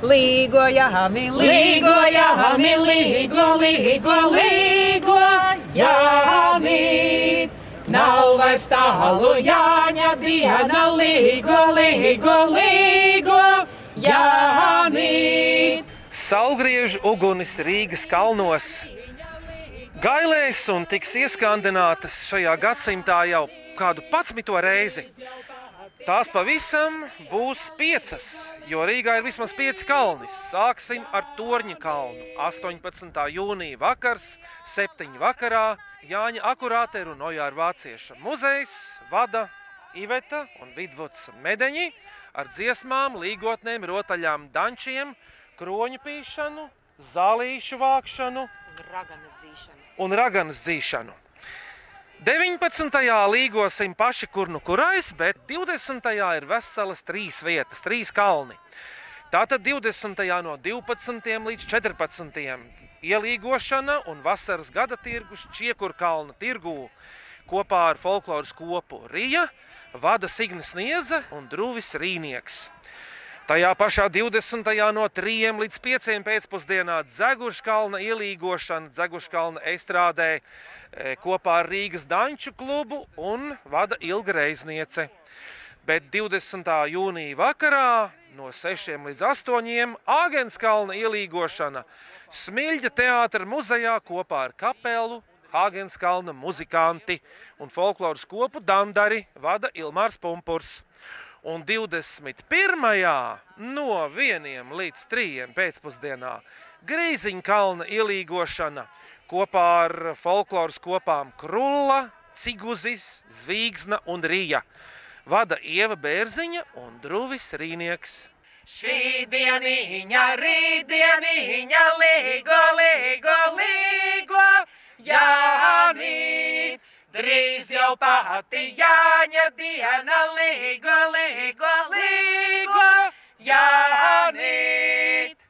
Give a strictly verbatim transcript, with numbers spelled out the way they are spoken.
Līgo, jāmi, līgo, jāmi, līgo, līgo, līgo, jāmi. Nav vairs tālu Jāņa diena, līgo, līgo, līgo, jāmi. Saulgriežu ugunis Rīgas kalnos gailēs un tiks ieskandinātas šajā gadsimtā jau kādu padsmito reizi. Tās pavisam būs piecas, jo Rīgā ir vismaz pieci kalni. Sāksim ar Torņa kalnu. astoņpadsmitā jūnija vakars, septiņi vakarā, Jāņa Akurāteru un Ojāra Vācieša muzejs vada Iveta un Vidvuds Medeņi ar dziesmām, līgotnēm, rotaļām, dančiem, kroņu pīšanu, zālīšu vākšanu un raganas dzīšanu. deviņpadsmitajā līgosim paši kur nu kurais, bet divdesmitajā ir veselas trīs vietas, trīs kalni. Tātad divdesmitajā no divpadsmitiem līdz četrpadsmitiem ielīgošana un vasaras gada tirgus Čiekurkalna tirgū kopā ar folkloras kopu Rija vada Signis Niedze un Druvis Rīnieks. Tajā pašā divdesmitajā no trījiem līdz pieciem pēcpusdienā Dzeguškalna ielīgošana Dzeguškalna estrādē kopā ar Rīgas danču klubu un vada Ilga Reizniece. Bet divdesmitā jūnija vakarā no sešiem līdz astoņiem Āgenskalna ielīgošana Smiļģa teātra muzejā kopā ar kapelu, Āgenskalna muzikanti un folkloras kopu Dandari vada Ilmārs Pumpurs. Un divdesmit pirmajā no vieniem līdz trījiem pēcpusdienā Grīziņkalna ielīgošana kopā ar folkloras kopām Krulla, Ciguzis, Zvīgsna un Rija. Vada Ieva Bērziņa un Druvis Rīnieks. Šī dieniņa, rītdieniņa, līgo, līgo, līgo, Jāni. Drīz jau pati Jāņa diena, līgo, līgo, līgo, Jāni.